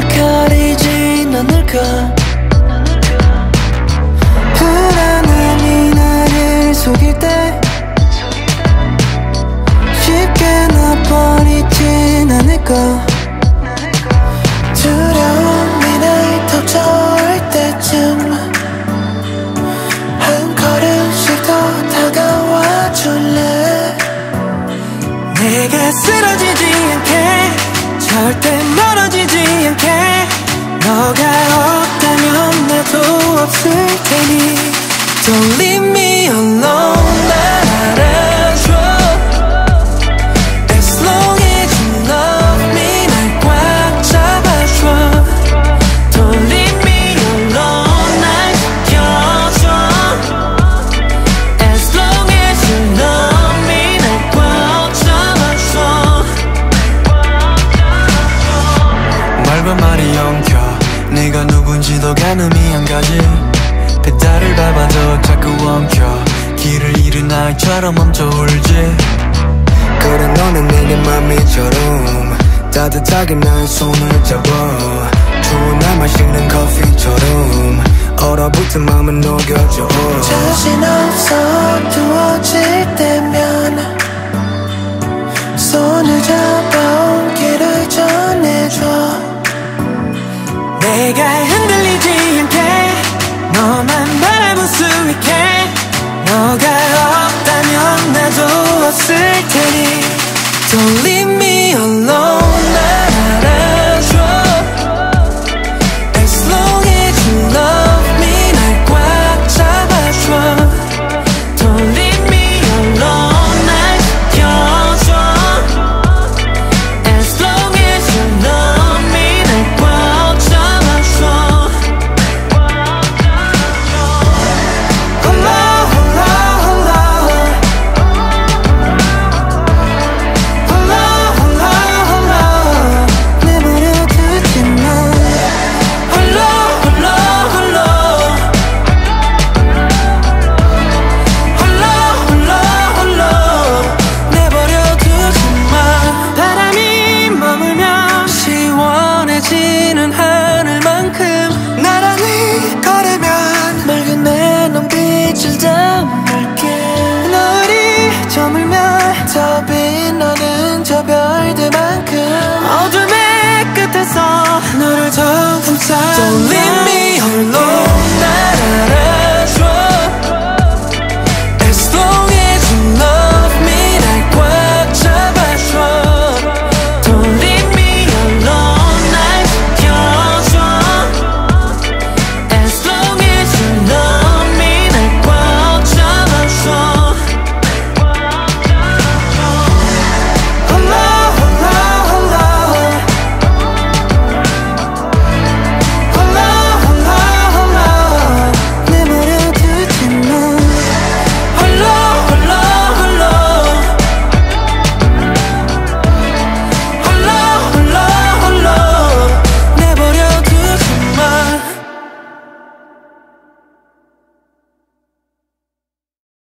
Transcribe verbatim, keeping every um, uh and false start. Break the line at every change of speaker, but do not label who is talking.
널 가리진 않을까. 불안함이 나를 속일 때 쉽게 놔버리진 않을까. 두려움이 날 덮쳐올 때쯤 한 걸음씩 더 다가와 줄래. 내가 쓰러지지 않게, 절대 멀어지지 않게. 너가 없다면 나도 없을 테니 Don't leave me alone. 날 알아줘. As long as you love me 날 꽉 잡아줘. Don't leave me alone. 날 지켜줘. As long as you love me 날 꽉 잡아줘. 말과 말이 엉켜 네가 누군지도 가늠이 안 가지. 페달을 밟아도 자꾸 엉켜 길을 잃은 아이처럼 멈춰 울지.
그래 너는 내게 맘이처럼 따뜻하게 나의 손을 잡아. 추운 날 마시는 커피처럼 얼어붙은 맘을 녹여줘.
자신 없어 두어질 때면 손을 잡아온 길을 전해줘. 내가 흔들리지 않게 너만 바라볼 수 있게. 너가 없다면 나도 없을 테니 Don't leave me alone. 날 알아줘. As long as you love me 날 꽉 잡아줘. Don't leave me alone. 날 지켜줘. As long as you love me 날 꽉 잡아줘. 시원해지